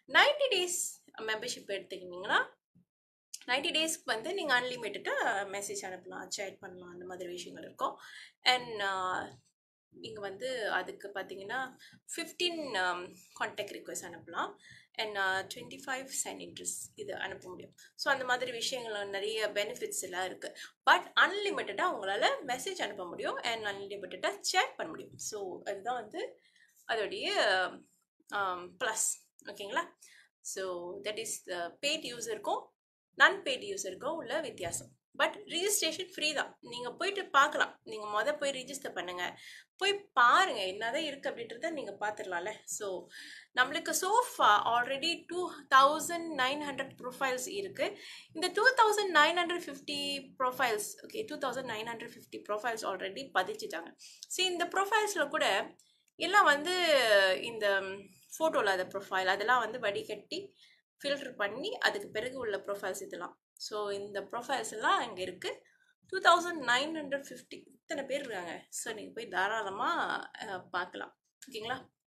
90 days membership எடுத்துக்கிட்டிங்கன்னா 90 டேஸ்க்கு வந்து நீங்கள் அன்லிமிட்டடாக மெசேஜ் அனுப்பலாம், சேட் பண்ணலாம், அந்த மாதிரி விஷயங்கள் இருக்கும். அண்ட் நீங்கள் வந்து அதுக்கு பார்த்தீங்கன்னா 15 கான்டாக்ட் ரிக்வெஸ்ட் அனுப்பலாம். அண்ட் 25 சென்ட் இன்ட்ரெஸ்ட் இது அனுப்ப முடியும். ஸோ அந்த மாதிரி விஷயங்கள் நிறைய பெனிஃபிட்ஸ் எல்லாம் இருக்குது. பட் அன்லிமிட்டடாக உங்களால் மெசேஜ் அனுப்ப முடியும் அண்ட் அன்லிமிட்டடாக சேட் பண்ண முடியும். ஸோ அதுதான் வந்து அதோடைய ப்ளஸ். ஓகேங்களா? ஸோ தட் இஸ் பெய்ட் யூஸருக்கும் நான் பெய்ட் யூஸருக்கும் உள்ள வித்தியாசம். பட் ரிஜிஸ்ட்ரேஷன் ஃப்ரீ தான். நீங்கள் போயிட்டு பார்க்கலாம். நீங்கள் போய் ரிஜிஸ்டர் பண்ணுங்கள், போய் பாருங்கள் என்னதான் இருக்குது அப்படின்றத நீங்கள் பார்த்துடலாம்ல. ஸோ நம்மளுக்கு சோஃபா ஆல்ரெடி 2900 ப்ரொஃபைல்ஸ் இருக்குது. இந்த 2950 ப்ரொஃபைல்ஸ், ஓகே, 2950 ப்ரொஃபைல்ஸ் ஆல்ரெடி பதிச்சிட்டாங்க. ஸோ இந்த ப்ரொஃபைல்ஸில் கூட எல்லாம் வந்து இந்த ஃபோட்டோவில் அந்த ப்ரொஃபைல் அதெல்லாம் வந்து வடிகட்டி ஃபில்டர் பண்ணி அதுக்கு பிறகு உள்ள ப்ரொஃபைல்ஸ் இதெல்லாம். ஸோ இந்த ப்ரொஃபைல்ஸ் எல்லாம் இங்கே இருக்குது. 2950 இத்தனை பேர் இருக்காங்க. ஸோ நீங்கள் போய் தாராளமாக பார்க்கலாம். ஓகேங்களா?